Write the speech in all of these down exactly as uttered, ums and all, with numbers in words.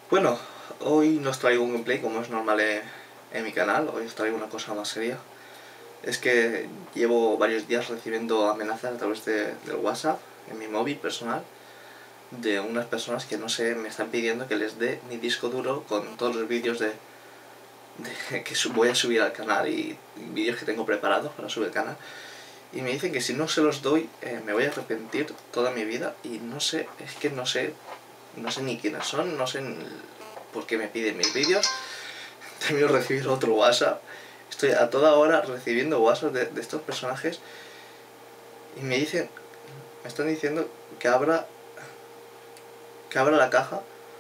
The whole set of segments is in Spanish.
Bueno, hoy no os traigo un gameplay como es normal en, en mi canal, hoy os traigo una cosa más seria. Es que llevo varios días recibiendo amenazas a través de, del WhatsApp, en mi móvil personal, de unas personas que no sé, me están pidiendo que les dé mi disco duro con todos los vídeos de, de que voy a subir al canal y, y vídeos que tengo preparados para subir al canal. Y me dicen que si no se los doy eh, me voy a arrepentir toda mi vida y no sé, es que no sé, no sé ni quiénes son, no sé por qué me piden mis vídeos. Termino de recibir otro WhatsApp, estoy a toda hora recibiendo WhatsApp de, de estos personajes y me dicen, me están diciendo que abra, que abra la caja.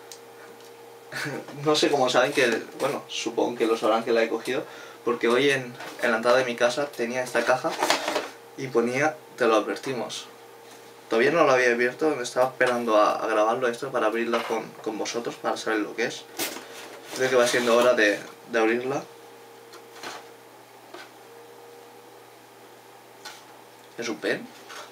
No sé cómo saben que, bueno, supongo que lo sabrán que la he cogido, porque hoy en, en la entrada de mi casa tenía esta caja y ponía, te lo advertimos. Todavía no lo había abierto, me estaba esperando a, a grabarlo esto para abrirla con, con vosotros, para saber lo que es. Creo que va siendo hora de, de abrirla. ¿Es un pen?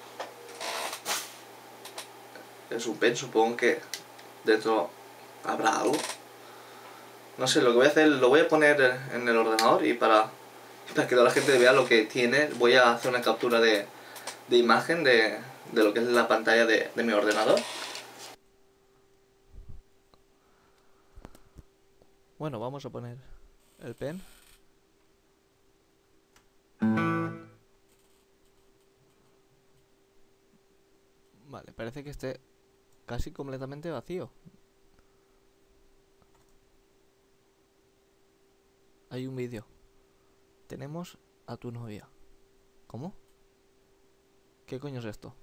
Es un pen, supongo que dentro habrá algo. No sé, lo que voy a hacer, lo voy a poner en el ordenador y para, para que toda la gente vea lo que tiene, voy a hacer una captura de, de imagen de, de lo que es la pantalla de, de mi ordenador. Bueno, vamos a poner el pen. Vale, parece que esté casi completamente vacío. Hay un vídeo. Tenemos a tu novia. ¿Cómo? ¿Qué coño es esto?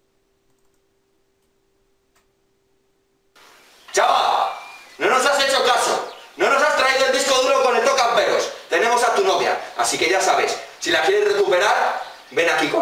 ¡Chaval! No nos has hecho caso. No nos has traído el disco duro con el tocamperos. Tenemos a tu novia, así que ya sabes, si la quieres recuperar, ven aquí conmigo.